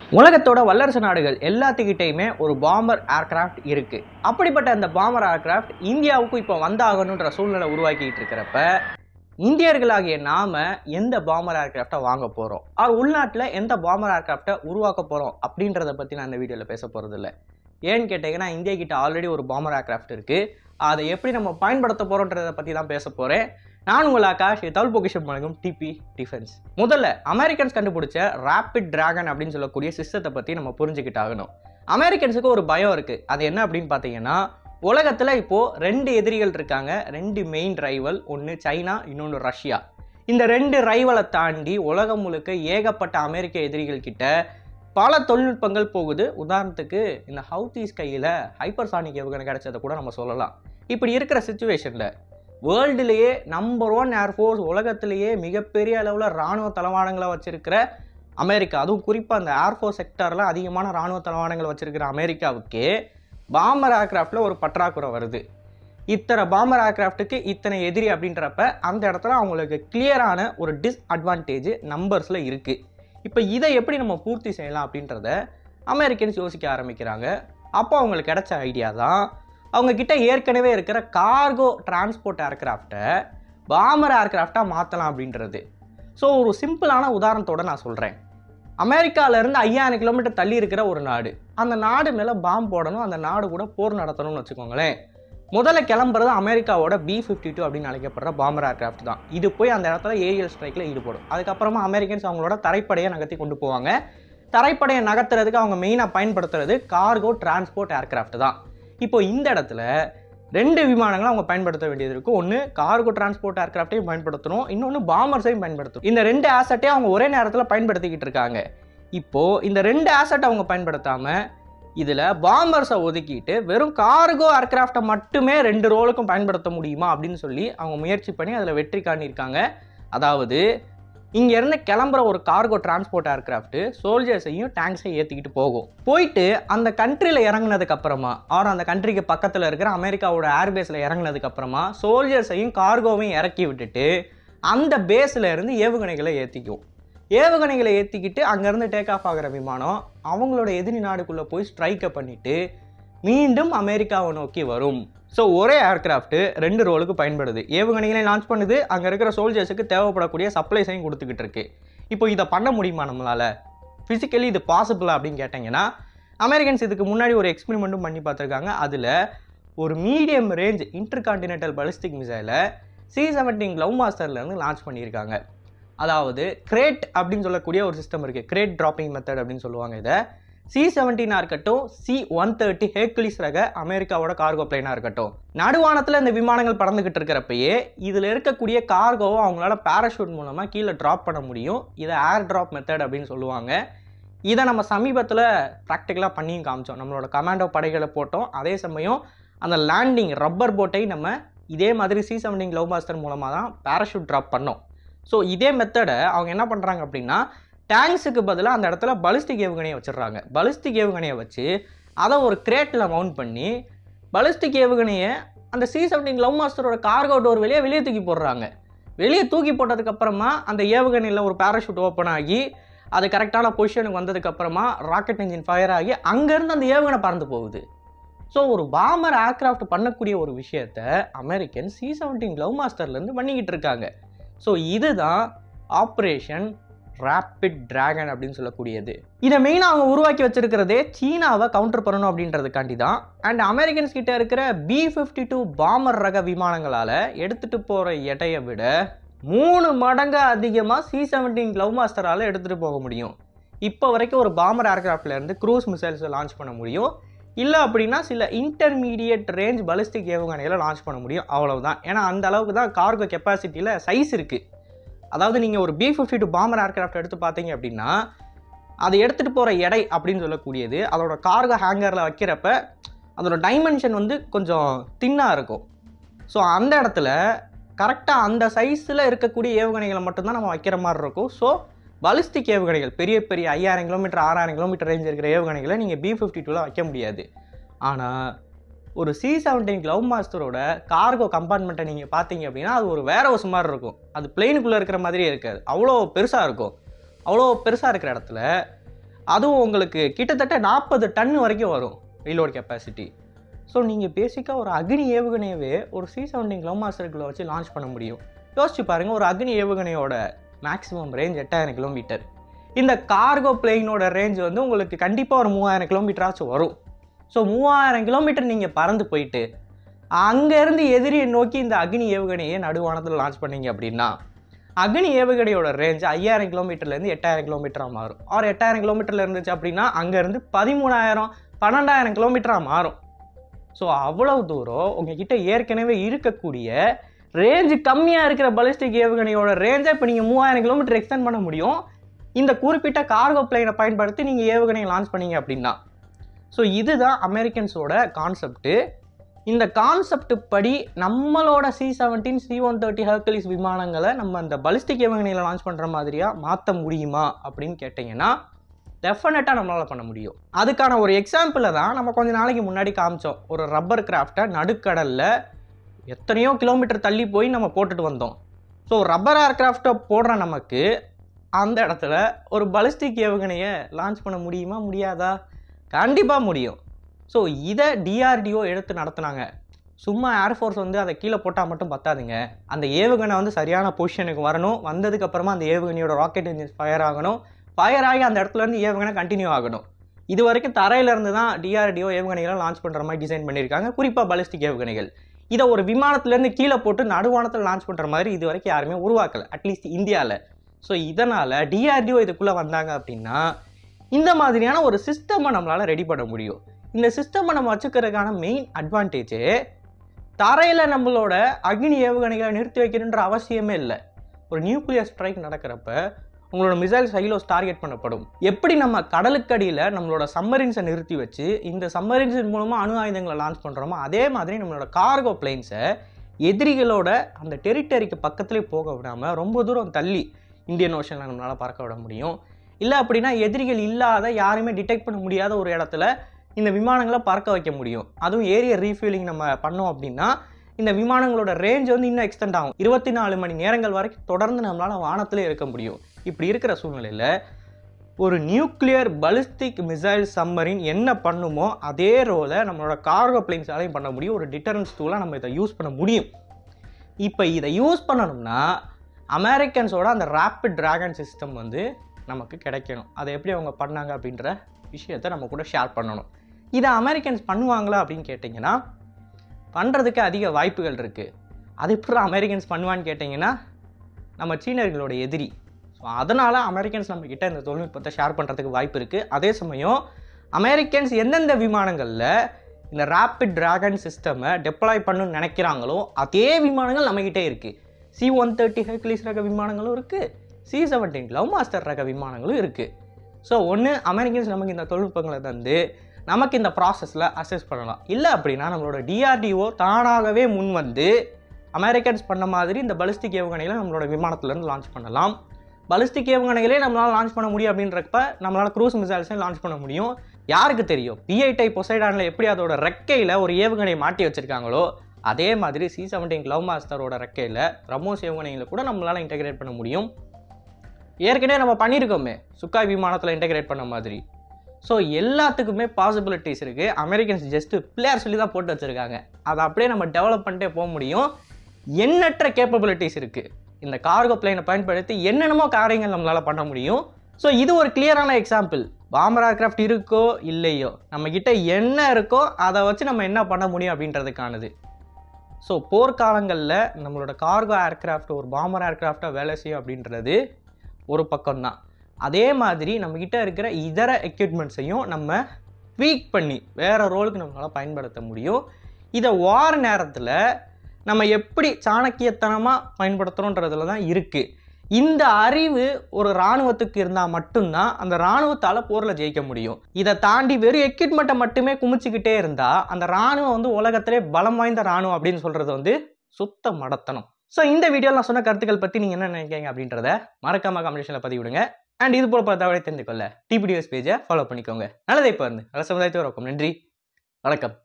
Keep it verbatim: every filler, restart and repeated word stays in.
உலகத்தோட வல்லரசு நாடுகள் எல்லாத்துக்கிட்டையுமே ஒரு பாம்பர் ஏர்கிராஃப்ட் இருக்கு. அப்படிப்பட்ட அந்த பாம்பர் ஏர்கிராஃப்ட் இந்தியாவுக்கும் இப்போ வந்தாகணுன்ற சூழ்நிலை உருவாக்கிட்டு இருக்கிறப்ப இந்தியர்களாகிய நாம எந்த பாம்பர் ஏர்கிராஃப்டை வாங்க போறோம், அவர் உள்நாட்டில் எந்த பாம்பர் ஏர்கிராஃப்டை உருவாக்க போறோம் அப்படின்றத பத்தி நான் இந்த வீடியோவில் பேச போறது இல்லை. ஏன்னு கேட்டீங்கன்னா, இந்தியா கிட்ட ஆல்ரெடி ஒரு பாம்பர் ஏர்கிராஃப்ட் இருக்கு. அதை எப்படி நம்ம பயன்படுத்த போறோன்றதை பத்தி தான் பேச போறேன். நான் உங்கள் ஆகாஷ், தமிழ் பொக்கிஷம் வழங்கும் டிபி டிஃபென்ஸ். முதல்ல அமெரிக்கன்ஸ் கண்டுபிடிச்ச ரேபிட் டிராகன் அப்படின்னு சொல்லக்கூடிய சிஸ்டத்தை பற்றி நம்ம புரிஞ்சுக்கிட்டாகணும். அமெரிக்கன்ஸுக்கு ஒரு பயம் இருக்குது. அது என்ன அப்படின்னு பார்த்தீங்கன்னா, உலகத்தில் இப்போது ரெண்டு எதிரிகள் இருக்காங்க. ரெண்டு மெயின் ரைவல், ஒன்று சைனா, இன்னொன்று ரஷ்யா. இந்த ரெண்டு ரைவலை தாண்டி உலகம் முழுக்க ஏகப்பட்ட அமெரிக்க எதிரிகள் கிட்ட பல தொழில்நுட்பங்கள் போகுது. உதாரணத்துக்கு இந்த ஹவுதீஸ் கையில் ஹைப்பர்சானிக் ஏவுகணை கிடைச்சதை கூட நம்ம சொல்லலாம். இப்படி இருக்கிற சிச்சுவேஷனில் வேர்ல்டுலேயே நம்பர் ஒன் ஏர்ஃபோர்ஸ், உலகத்திலேயே மிகப்பெரிய அளவில் இராணுவ தளவாடங்களை வச்சிருக்கிற அமெரிக்கா, அதுவும் குறிப்பாக அந்த ஏர்ஃபோர்ஸ் செக்டரில் அதிகமான இராணுவ தளவாடங்கள் வச்சிருக்கிற அமெரிக்காவுக்கு பாம்பர் ஏர்கிராஃப்டில் ஒரு பற்றாக்குறை வருது. இத்தனை பாம்பர் ஏர்கிராஃப்ட்டுக்கு இத்தனை எதிரி அப்படின்றப்ப அந்த இடத்துல அவங்களுக்கு கிளியரான ஒரு டிஸ்அட்வான்டேஜ் நம்பர்ஸில் இருக்குது. இப்போ இதை எப்படி நம்ம பூர்த்தி செய்யலாம் அப்படின்றத அமெரிக்கன்ஸ் யோசிக்க ஆரம்பிக்கிறாங்க. அப்போ அவங்களுக்கு கிடைச்ச ஐடியா தான் அவங்கக்கிட்ட ஏற்கனவே இருக்கிற கார்கோ டிரான்ஸ்போர்ட் ஏர்கிராஃப்டை பாம்பர் ஏர்கிராஃப்டாக மாற்றலாம் அப்படின்றது. ஸோ ஒரு சிம்பிளான உதாரணத்தோடு நான் சொல்கிறேன். அமெரிக்காவிலேருந்து ஐயாயிரம் கிலோமீட்டர் தள்ளி இருக்கிற ஒரு நாடு, அந்த நாடு மேலே பாம்பு போடணும், அந்த நாடு கூட போர் நடத்தணும்னு வச்சுக்கோங்களேன். முதல்ல கிளம்புறது அமெரிக்காவோட பி ஃபிஃப்டி டூ அப்படின்னு அழைக்கப்படுற பாம்பர் ஏர்கிராஃப்ட் தான். இது போய் அந்த இடத்துல ஏரியல் ஸ்ட்ரைக்கில் ஈடுபடும். அதுக்கப்புறமா அமெரிக்கன்ஸ் அவங்களோட தரைப்படையை நகர்த்தி கொண்டு போவாங்க. தரைப்படையை நகர்த்துறதுக்கு அவங்க மெயினாக பயன்படுத்துறது கார்கோ டிரான்ஸ்போர்ட் ஏர்கிராஃப்ட் தான். இப்போ இந்த இடத்துல ரெண்டு விமானங்களை அவங்க பயன்படுத்த வேண்டியது இருக்கும். ஒன்று கார்கோ டிரான்ஸ்போர்ட் ஏர்கிராஃப்டையும் பயன்படுத்தணும், இன்னொன்று பாம்பர்ஸையும் பயன்படுத்தணும். இந்த ரெண்டு ஆசட்டையும் அவங்க ஒரே நேரத்தில் பயன்படுத்திக்கிட்டு இருக்காங்க. இப்போது இந்த ரெண்டு ஆசட்டை அவங்க பயன்படுத்தாமல் இதில் பாம்பர்ஸை ஒதுக்கிட்டு வெறும் கார்கோ ஏர்கிராஃப்டை மட்டுமே ரெண்டு ரோலுக்கும் பயன்படுத்த முடியுமா அப்படின்னு சொல்லி அவங்க முயற்சி பண்ணி அதில் வெற்றி காணியிருக்காங்க. அதாவது இங்கேருந்து கிளம்புற ஒரு கார்கோ டிரான்ஸ்போர்ட் ஏர்கிராஃப்ட் சோல்ஜர்ஸையும் டேங்க்ஸையும் ஏற்றிக்கிட்டு போகும். போயிட்டு அந்த கண்ட்ரியில் இறங்கினதுக்கு அப்புறமா, ஆர் அந்த கண்ட்ரிக்கு பக்கத்தில் இருக்கிற அமெரிக்காவோட ஏர்பேஸில் இறங்கினதுக்கு அப்புறமா சோல்ஜர்ஸையும் கார்கோவையும் இறக்கி விட்டுட்டு அந்த பேஸில் இருந்து ஏவுகணைகளை ஏற்றிக்கும். ஏவுகணைகளை ஏற்றிக்கிட்டு அங்கேருந்து டேக் ஆஃப் ஆகிற விமானம் அவங்களோட எதிரி நாடுக்குள்ளே போய் ஸ்ட்ரைக்கை பண்ணிவிட்டு மீண்டும் அமெரிக்காவை நோக்கி வரும். ஸோ ஒரே ஏர்கிராஃப்ட் ரெண்டு ரோலுக்கு பயன்படுது. ஏவுகணைகளை லான்ச் பண்ணுது, அங்கே இருக்கிற சோல்ஜர்ஸுக்கு தேவைப்படக்கூடிய சப்ளைஸையும் கொடுத்துக்கிட்டு இருக்கு. இப்போ இதை பண்ண முடியுமா நம்மளால்? ஃபிசிக்கலி இது பாசிபிளா அப்படின்னு கேட்டிங்கன்னா, அமெரிக்கன்ஸ் இதுக்கு முன்னாடி ஒரு எக்ஸ்பெரிமெண்ட்டும் பண்ணி பார்த்துருக்காங்க. அதில் ஒரு மீடியம் ரேஞ்ச் இன்டர்கான்டினென்டல் பாலிஸ்டிக் மிசைலை சி செவன்டீன் க்ளவ் மாஸ்டர்லேருந்து லான்ச் பண்ணியிருக்காங்க. அதாவது கிரேட் அப்படின்னு சொல்லக்கூடிய ஒரு சிஸ்டம் இருக்குது. கிரேட் ட்ராப்பிங் மெத்தட் அப்படின்னு சொல்லுவாங்க இதை. சி செவன்டீனாக இருக்கட்டும், சி ஒன் தேர்ட்டி ஹேர்குலிஸ் ரக அமெரிக்காவோட கார்கோ பிளைனாக இருக்கட்டும், நடுவானத்தில் இந்த விமானங்கள் பறந்துக்கிட்டு இருக்கிறப்பயே இதில் இருக்கக்கூடிய கார்கோவை அவங்களால பேராஷூட் மூலமாக கீழே ட்ராப் பண்ண முடியும். இதை ஏர் ட்ராப் மெத்தட் அப்படின்னு சொல்லுவாங்க. இதை நம்ம சமீபத்தில் ப்ராக்டிக்கலாக பண்ணியும் காமிச்சோம். நம்மளோட கமாண்டோ படைகளை போட்டோம். அதே சமயம் அந்த லேண்டிங் ரப்பர் போட்டை நம்ம இதே மாதிரி சி செவன்டீன் க்ளவ் மாஸ்டர் மூலமாக தான் பேராஷூட் ட்ராப் பண்ணோம். ஸோ இதே மெத்தடை அவங்க என்ன பண்ணுறாங்க அப்படின்னா, டேங்க்ஸுக்கு பதிலாக அந்த இடத்துல பலிஸ்டிக் ஏவுகணையை வச்சிடுறாங்க. பலிஸ்டிக் ஏவுகணையை வச்சு அதை ஒரு கிரேட்டில் மவுண்ட் பண்ணி பலிஸ்டிக் ஏவுகணையை அந்த சி செவன்டீன் க்ளவ் மாஸ்டரோட கார்கோ டோர் வெளியே வெளியே தூக்கி போடுறாங்க. வெளியே தூக்கி போட்டதுக்கப்புறமா அந்த ஏவுகணையில் ஒரு பேராஷூட் ஓப்பன் ஆகி அது கரெக்டான பொசிஷனுக்கு வந்ததுக்கப்புறமா ராக்கெட் இன்ஜின் ஃபயர் ஆகி அங்கேருந்து அந்த ஏவுகணை பறந்து போகுது. ஸோ ஒரு பாம்பர் ஏர்கிராஃப்ட் பண்ணக்கூடிய ஒரு விஷயத்தை அமெரிக்கன் சி செவன்டீன் க்ளவ் மாஸ்டர்லேருந்து பண்ணிக்கிட்டு இருக்காங்க. ஸோ இதுதான் ஆப்ரேஷன் ரேபிட் டிராகன் அப்படின்னு சொல்லக்கூடியது. இதை மெயினாக அவங்க உருவாக்கி வச்சிருக்கிறதே சீனாவை கவுண்டர் பண்ணணும் அப்படின்றதுக்காண்டி தான். அண்ட் அமெரிக்கன்ஸ் கிட்ட இருக்கிற பி ஃபிஃப்டி டூ பாம்பர் ரக விமானங்களால் எடுத்துகிட்டு போகிற எடையை விட மூணு மடங்கு அதிகமாக சி செவன்டீன் க்ளவ் மாஸ்டரால் எடுத்துகிட்டு போக முடியும். இப்போ வரைக்கும் ஒரு பாம்பர் ஏர்கிராஃப்ட்லேருந்து க்ரூஸ் மிசைல்ஸை லான்ச் பண்ண முடியும். இல்லை அப்படின்னா சில இன்டர்மீடியட் ரேஞ்ச் பலிஸ்டிக் ஏவுகணைகளை லான்ச் பண்ண முடியும். அவ்வளவுதான். ஏன்னா அந்த அளவுக்கு தான் கார்கோ கெப்பாசிட்டியில் சைஸ் இருக்குது. அதாவது நீங்கள் ஒரு B fifty two bomber aircraft எடுத்து பார்த்தீங்க அப்படின்னா, அதை எடுத்துகிட்டு போகிற எடை அப்படின்னு சொல்லக்கூடியது அதோட கார்கோ ஹேங்கரில் வைக்கிறப்ப அதோட டைமென்ஷன் வந்து கொஞ்சம் தின்னாக இருக்கும். ஸோ அந்த இடத்துல கரெக்டாக அந்த சைஸில் இருக்கக்கூடிய ஏவுகணைகளை மட்டும்தான் நம்ம வைக்கிற மாதிரி இருக்கும். ஸோ பாலிஸ்டிக் ஏவுகணைகள் பெரிய பெரிய ஐயாயிரம் கிலோமீட்டர் ஆறாயிரம் கிலோமீட்டர் ரேஞ்ச் இருக்கிற ஏவுகணைகளை நீங்கள் பி ஃபிஃப்டி டூவில் வைக்க முடியாது. ஆனால் ஒரு சி செவன்டீன் க்ளவ் மாஸ்டரோட கார்கோ கம்பார்ட்மெண்ட்டை நீங்கள் பார்த்தீங்க அப்படின்னா அது ஒரு வேற ஒரு மாதிரி இருக்கும். அது பிளெயினுக்குள்ளே இருக்கிற மாதிரியே இருக்காது, அவ்வளோ பெருசாக இருக்கும். அவ்வளோ பெருசாக இருக்கிற இடத்துல அதுவும் உங்களுக்கு கிட்டத்தட்ட நாற்பது டன் வரைக்கும் வரும் ரீலோட் கெப்பாசிட்டி. ஸோ நீங்கள் பேசிக்காக ஒரு அக்னி ஏவுகணையவே ஒரு சி செவன்டீன் கிலோமீட்டருக்குள்ள வச்சு லான்ச் பண்ண முடியும். யோசிச்சு பாருங்கள், ஒரு அக்னி ஏவுகணையோட மேக்ஸிமம் ரேஞ்ச் எட்டாயிரம் கிலோமீட்டர். இந்த கார்கோ பிளெயினோட ரேஞ்ச் வந்து உங்களுக்கு கண்டிப்பாக ஒரு மூவாயிரம் கிலோமீட்டராச்சும் வரும். ஸோ மூவாயிரம் கிலோமீட்டர் நீங்கள் பறந்து போயிட்டு அங்கேருந்து எதிரியை நோக்கி இந்த அக்னி ஏவுகணையை நடுவானத்தில் லான்ச் பண்ணீங்க அப்படின்னா அக்னி ஏவுகணையோட ரேஞ்ச் ஐயாயிரம் கிலோமீட்டர்லேருந்து எட்டாயிரம் கிலோமீட்டராக மாறும். ஆறு எட்டாயிரம் கிலோமீட்டரில் இருந்துச்சு அப்படின்னா அங்கேருந்து பதிமூணாயிரம் பன்னெண்டாயிரம் கிலோமீட்டராக மாறும். ஸோ அவ்வளவு தூரம் உங்ககிட்ட ஏற்கனவே இருக்கக்கூடிய ரேஞ்சு கம்மியாக இருக்கிற பலிஸ்டிக் ஏவுகணையோட ரேஞ்சை இப்போ நீங்கள் மூவாயிரம் கிலோமீட்டர் எக்ஸ்டெண்ட் பண்ண முடியும் இந்த குறிப்பிட்ட கார்கோ பிளைனை பயன்படுத்தி நீங்கள் ஏவுகணையை லான்ச் பண்ணீங்க அப்படின்னா. ஸோ இதுதான் அமெரிக்கன்ஸோட கான்செப்ட்டு. இந்த கான்செப்ட் படி நம்மளோட C seventeen C one thirty Hercules விமானங்களை நம்ம அந்த பலிஸ்டிக் ஏவுகணையில் லான்ச் பண்ணுற மாதிரியாக மாற்ற முடியுமா அப்படின்னு கேட்டிங்கன்னா டெஃபினட்டாக நம்மளால் பண்ண முடியும். அதுக்கான ஒரு எக்ஸாம்பிளை தான் நம்ம கொஞ்சம் நாளைக்கு முன்னாடி காமிச்சோம். ஒரு ரப்பர் கிராஃப்டை நடுக்கடலில் எத்தனையோ கிலோமீட்டர் தள்ளி போய் நம்ம போட்டுட்டு வந்தோம். ஸோ ரப்பர் ஏர்கிராஃப்டை போடுற நமக்கு அந்த இடத்துல ஒரு பலிஸ்டிக் ஏவுகணையை லான்ச் பண்ண முடியுமா முடியாதா? கண்டிப்பாக முடியும். ஸோ இதை டிஆர்டிஓ எடுத்து நடத்துனாங்க. சும்மா ஏர்ஃபோர்ஸ் வந்து அதை கீழே போட்டால் மட்டும் பத்தாதுங்க. அந்த ஏவுகணை வந்து சரியான பொசிஷனுக்கு வரணும். வந்ததுக்கப்புறமா அந்த ஏவுகணையோட ராக்கெட் இன்ஜின் ஃபயர் ஆகணும். ஃபயர் ஆகி அந்த இடத்துலேருந்து ஏவுகணை கண்டினியூ ஆகணும். இது வரைக்கும் தரையிலேருந்து தான் டிஆர்டிஓ ஏவுகணைகளை லான்ச் பண்ணுற மாதிரி டிசைன் பண்ணியிருக்காங்க, குறிப்பாக பலிஸ்டிக் ஏவுகணைகள். இதை ஒரு விமானத்துலேருந்து கீழே போட்டு நடுவானத்தில் லான்ச் பண்ணுற மாதிரி இது வரைக்கும் யாருமே உருவாக்கலை, அட்லீஸ்ட் இந்தியாவில். ஸோ இதனால் டிஆர்டிஓ இதுக்குள்ளே வந்தாங்க அப்படின்னா இந்த மாதிரியான ஒரு சிஸ்டமை நம்மளால் ரெடி பண்ண முடியும். இந்த சிஸ்டமை நம்ம வச்சுக்கிறதுக்கான மெயின் அட்வான்டேஜே தரையில் நம்மளோட அக்னி ஏவுகணைகளை நிறுத்தி வைக்கணுன்ற அவசியமே இல்லை. ஒரு நியூக்ளியர் ஸ்ட்ரைக் நடக்கிறப்ப உங்களோட மிசைல் சைலோஸ் டார்கெட் பண்ணப்படும். எப்படி நம்ம கடலுக்கடியில் நம்மளோட சம்மரின்ஸை நிறுத்தி வச்சு இந்த சம்மரின்ஸின் மூலமாக அணு ஆயுதங்களை லான்ச் பண்ணுறோமோ அதே மாதிரி நம்மளோட கார்கோ பிளைன்ஸை எதிரிகளோட அந்த டெரிட்டரிக்கு பக்கத்துலேயே போக விடாமல் ரொம்ப தூரம் தள்ளி இந்தியன் ஓஷனில் நம்மளால் பறக்க விட முடியும். இல்லை அப்படின்னா எதிரிகள் இல்லாத யாருமே டிடெக்ட் பண்ண முடியாத ஒரு இடத்துல இந்த விமானங்களை பறக்க வைக்க முடியும். அதுவும் ஏரியர் ரீஃபியூலிங் நம்ம பண்ணோம் அப்படின்னா இந்த விமானங்களோட ரேஞ்ச் வந்து இன்னும் எக்ஸ்டெண்ட் ஆகும். இருபத்தி நாலு மணி நேரங்கள் வரைக்கும் தொடர்ந்து நம்மளால் வானத்திலே இருக்க முடியும். இப்படி இருக்கிற சூழ்நிலையில் ஒரு நியூக்ளியர் பலிஸ்டிக் மிசைல் சம்மரின் என்ன பண்ணுமோ அதே ரோலை நம்மளோட கார்கோ பிளைன்ஸாலையும் பண்ண முடியும். ஒரு டிட்டரன்ஸ் டூலாக நம்ம இதை யூஸ் பண்ண முடியும். இப்போ இதை யூஸ் பண்ணணும்னா அமெரிக்கன்ஸோட அந்த ரேப்பிட் டிராகன் சிஸ்டம் வந்து நமக்கு கிடைக்கணும். அதை எப்படி அவங்க பண்ணாங்க அப்படின்ற விஷயத்தை நம்ம கூட ஷேர் பண்ணணும். இதை அமெரிக்கன்ஸ் பண்ணுவாங்களா அப்படின்னு கேட்டிங்கன்னா பண்ணுறதுக்கு அதிக வாய்ப்புகள் இருக்குது. அது எப்படி அமெரிக்கன்ஸ் பண்ணுவான்னு கேட்டிங்கன்னா நம்ம சீனர்களோட எதிரி. ஸோ அதனால் அமெரிக்கன்ஸ் நம்மக்கிட்ட இந்த தொழில்நுட்பத்தை ஷேர் பண்ணுறதுக்கு வாய்ப்பு இருக்குது. அதே சமயம் அமெரிக்கன்ஸ் எந்தெந்த விமானங்களில் இந்த ரேப்பிட் டிராகன் சிஸ்டமை டெப்ளாய் பண்ணணும்னு நினைக்கிறாங்களோ அதே விமானங்கள் நம்மக்கிட்டே இருக்குது. சி ஒன் தேர்ட்டி ஹெர்குலிஸ் ரக விமானங்களும் இருக்குது, சி செவன்டீன் லவ் மாஸ்டர் ரக விமானங்களும் இருக்குது. ஸோ ஒன்று அமெரிக்கன்ஸ் நமக்கு இந்த தொழில்நுட்பங்களை தந்து நமக்கு இந்த ப்ராசஸில் அசஸ் பண்ணலாம். இல்லை அப்படின்னா நம்மளோட டிஆர்டிஓ தானாகவே முன் வந்து அமெரிக்கன்ஸ் பண்ண மாதிரி இந்த பலிஸ்டிக் ஏவுகணைகளை நம்மளோட விமானத்துலேருந்து லான்ச் பண்ணலாம். பலிஸ்டிக் ஏவுகணைகளே நம்மளால் லான்ச் பண்ண முடியும் அப்படின்றப்ப நம்மளால் க்ரூஸ் மிசைல்ஸையும் லான்ச் பண்ண முடியும். யாருக்கு தெரியும், பிஐ டைப் பொசைடானில் எப்படி அதோட ரெக்கையில் ஒரு ஏவுகணையை மாட்டி வச்சுருக்காங்களோ அதே மாதிரி சி செவன்டீன் லவ் மாஸ்டரோட ரெக்கையில் பிரம்மோஸ் ஏவுகணைகளை கூட நம்மளால் இன்டெகிரேட் பண்ண முடியும். ஏற்கனவே நம்ம பண்ணியிருக்கோமே சுக்காய் விமானத்தில் இன்டெகிரேட் பண்ண மாதிரி. ஸோ எல்லாத்துக்குமே பாசிபிலிட்டிஸ் இருக்குது. அமெரிக்கன்ஸ் ஜஸ்ட்டு பிளேயர் சொல்லி தான் போட்டு வச்சுருக்காங்க. அதை அப்படியே நம்ம டெவலப் பண்ணிட்டே போக முடியும். எண்ணற்ற கேப்பபிலிட்டிஸ் இருக்குது. இந்த கார்கோ பிளைனை பயன்படுத்தி என்னென்னமோ காரியங்கள் நம்மளால் பண்ண முடியும். ஸோ இது ஒரு கிளியரான எக்ஸாம்பிள். பாம்பர் ஏர்கிராஃப்ட் இருக்கோ இல்லையோ நம்மக்கிட்ட என்ன இருக்கோ அதை வச்சு நம்ம என்ன பண்ண முடியும் அப்படின்றதுக்கானது. ஸோ போர்க்காலங்களில் நம்மளோட கார்கோ ஏர்கிராஃப்ட் ஒரு பாம்பர் ஏர்கிராஃப்டாக வேலை செய்யும் அப்படின்றது ஒரு பக்கம்தான். அதே மாதிரி நம்மக்கிட்ட இருக்கிற இதர எக்யூப்மெண்ட்ஸையும் நம்ம ட்வீக் பண்ணி வேறு ரோலுக்கு நம்மளால் பயன்படுத்த முடியும். இதை வார நேரத்தில் நம்ம எப்படி சாணக்கியத்தனமாக பயன்படுத்துகிறோன்றதுல தான் இருக்குது. இந்த அறிவு ஒரு இராணுவத்துக்கு இருந்தால் மட்டும்தான் அந்த இராணுவத்தால் போரில் ஜெயிக்க முடியும். இதை தாண்டி வெறும் எக்யூப்மெண்ட்டை மட்டுமே குமிச்சிக்கிட்டே இருந்தால் அந்த இராணுவம் வந்து உலகத்திலே பலம் வாய்ந்த இராணுவம் அப்படின்னு சொல்கிறது வந்து சுத்த மடத்தனம். ஸோ இந்த வீடியோவில் நான் சொன்ன கருத்துக்கள் பற்றி நீங்கள் என்ன நினைக்கிறீங்க அப்படின்றத மறக்காம கமெண்ட்ஸில் பதிவிடுங்க. அண்ட் இது போல பல தகவலை தெரிந்து கொள்ள டிபிடிஎஸ் பேஜை ஃபாலோ பண்ணிக்கோங்க. நல்லதை இப்போ இருந்து நல்ல சமுதாயத்தை வணக்கம். நன்றி, வணக்கம்.